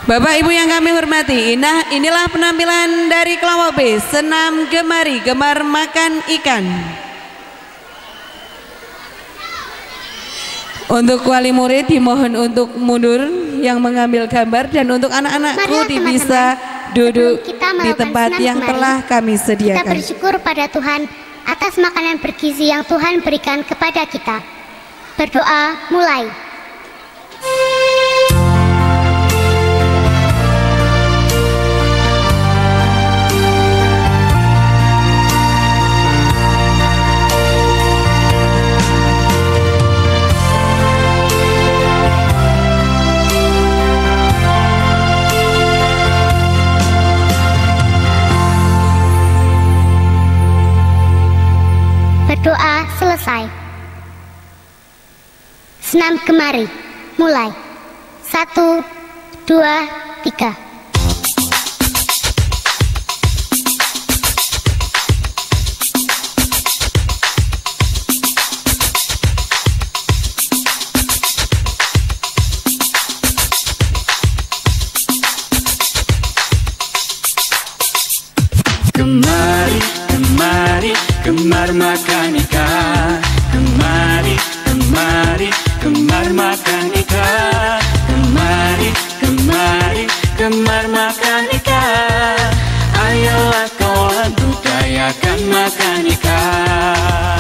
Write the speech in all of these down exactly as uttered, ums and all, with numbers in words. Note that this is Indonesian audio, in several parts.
Bapak Ibu yang kami hormati, nah inilah penampilan dari kelompok B, senam gemari, gemar makan ikan. Untuk wali murid dimohon untuk mundur yang mengambil gambar, dan untuk anak-anakku bisa duduk di tempat yang telah kami sediakan. Kita bersyukur pada Tuhan atas makanan bergizi yang Tuhan berikan kepada kita. Berdoa mulai. Berdoa selesai. Senam gemari mulai. Satu, dua, tiga. Gemari, gemari, gemar makan ikan. Gemari, gemari, gemar makan ikan. Gemari, gemari, gemar makan ikan. Ayolah kawan, budayakan makan ikan.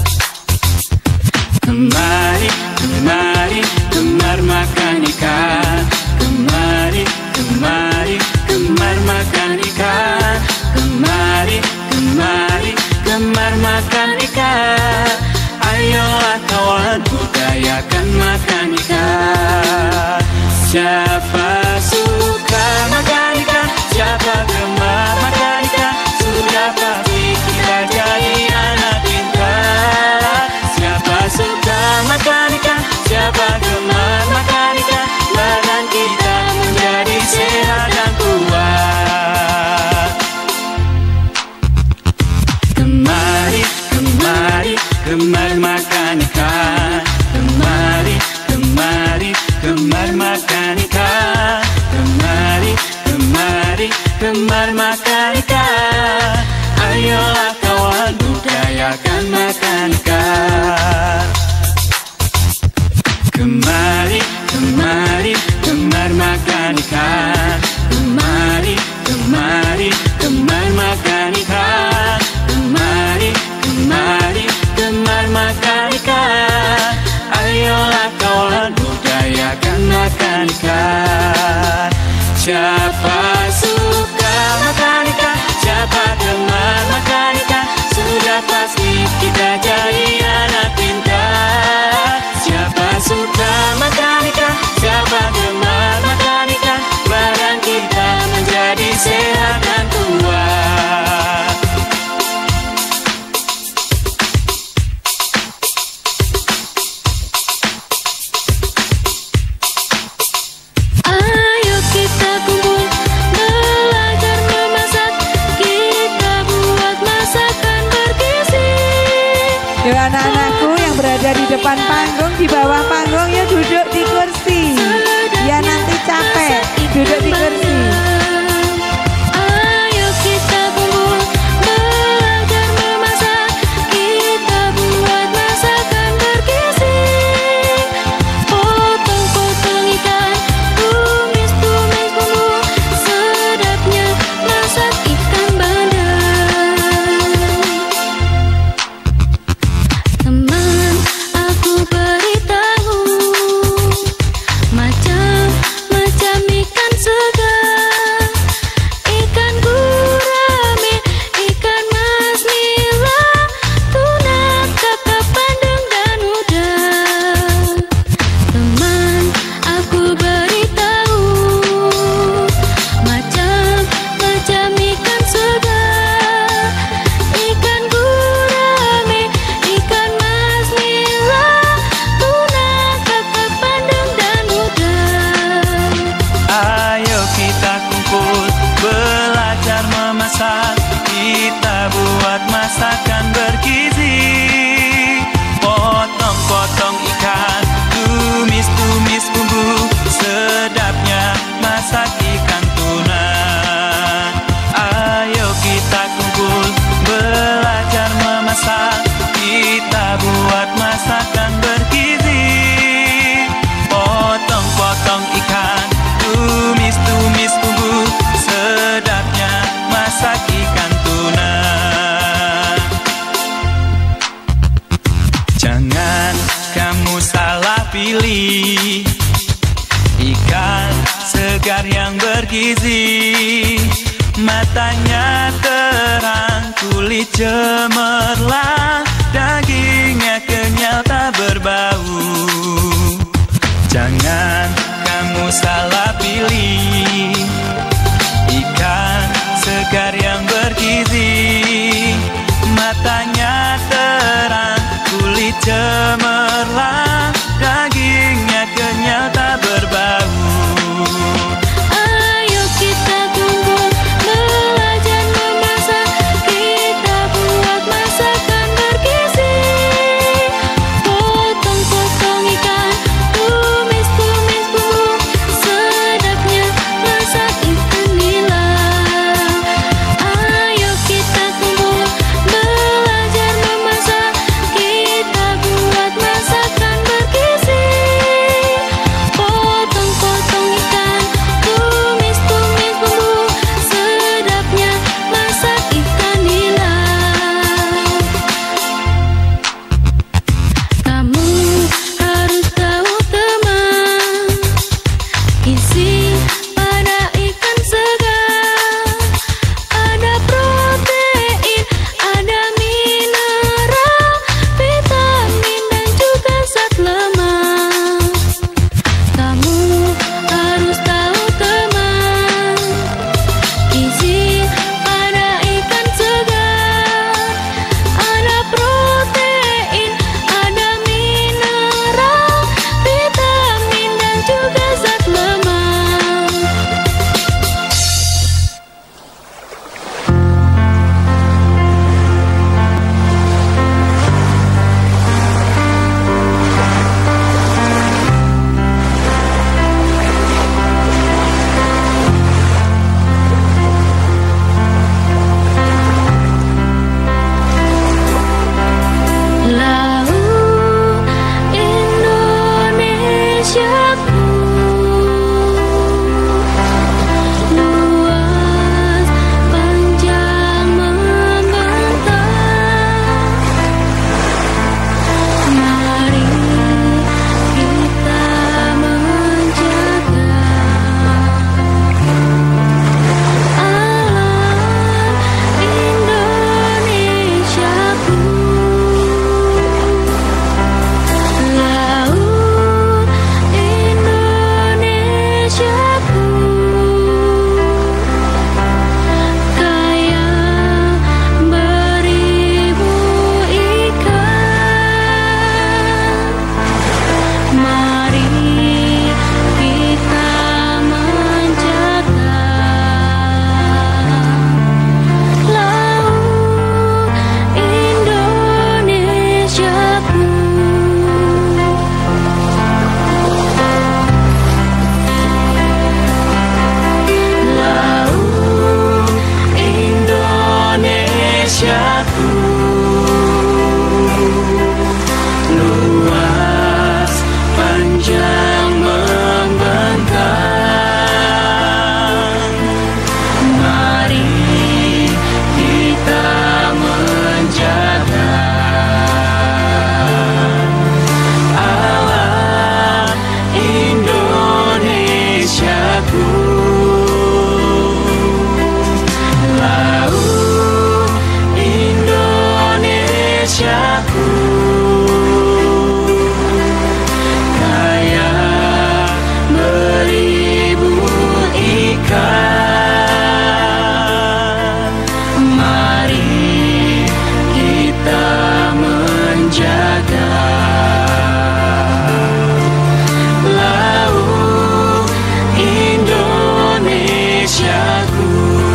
Gemari, gemari, gemar makan ikan. Gemari, gemari, gemar makan ikan. Gemari, gemari, gemar makan ikan. Ayolah kawan, budayakan makan ikan. Siapa suka makan ikan, siapa gemar makan ikan, sudah pasti kita jadi anak pintar. Siapa suka makan ikan, siapa gemar makan ikan, badan kita menjadi sehat dan kuat. Gemari, gemari, gemar makan ikan. Gemari, gemari, gemar makan ikan. Gemari, gemari, gemar makan ikan. Ayolah kawan, budayakan makan ikan. Gemari, gemari, gemar makan ikan. Gemari, gemari, gemar makan ikan. Gemari, gemari, gemar makan ikan. Ayolah kawan, budayakan makan ikan. Siapa suka makan ikan, siapa gemar makan ikan, sudah pasti kita jadi anak pintar. Siapa suka makan ikan, siapa gemar makan ikan, badan kita menjadi sehat dan kuat. Ayo kita kumpul belajar memasak, kita buat masakan bergizi. Yuk anak-anakku yang berada di depan panggung, di bawah panggung, ya duduk di kursi. Ya nanti capek, duduk di kursi. Ayo kita kumpul belajar memasak, kita buat masakan bergizi. Potong-potong ikan, tumis-tumis bumbu, sedapnya masak ikan bandeng. Teman, aku beritahu, ikan segar yang bergizi, matanya terang, kulit cemerlang, dagingnya kenyal tak berbau. Jangan kamu salah pilih ikan segar yang bergizi, matanya terang, kulit cemerlang, dagingnya kenyal tak berbau. Ayo kita kumpul belajar memasak, kita buat masakan bergizi. Potong-potong ikan, tumis-tumis bumbu, sedapnya masak ikan nila. Ayo kita kumpul belajar memasak, kita buat masakan bergizi. Potong-potong ikan, tumis-tumis bumbu, sedapnya masak ikan nila. Kamu harus tahu teman, gizi pada ikan segar, ada protein, ada mineral, vitamin dan juga zat lemak. Kamu harus tahu teman, gizi pada ikan segar, ada protein, ada mineral, vitamin dan juga zat lemak. Laut Indonesiaku, luas, panjang, membentang. Mari kita menjaga alam Indonesiaku. Laut Indonesiaku, kaya beribu ikan. Mari kita menjaga laut Indonesiaku. Laut Indonesiaku, luas, panjang, membentang. Mari kita menjaga alam Indonesiaku. Laut Indonesiaku, kaya beribu ikan. Mari kita menjaga laut Indonesiaku.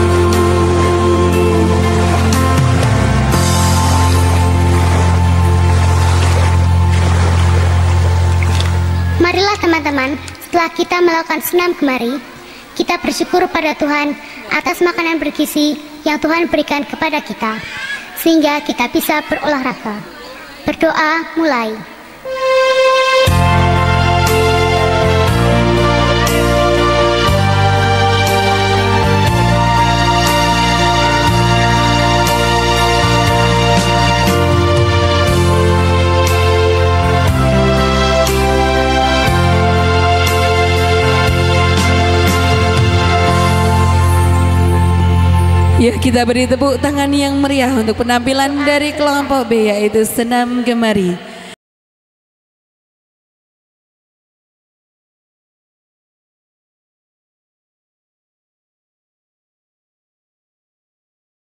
Marilah teman-teman, setelah kita melakukan senam kemari, kita bersyukur pada Tuhan atas makanan bergizi yang Tuhan berikan kepada kita, sehingga kita bisa berolahraga. Berdoa mulai. Ya, kita beri tepuk tangan yang meriah untuk penampilan dari kelompok B, yaitu senam kemari.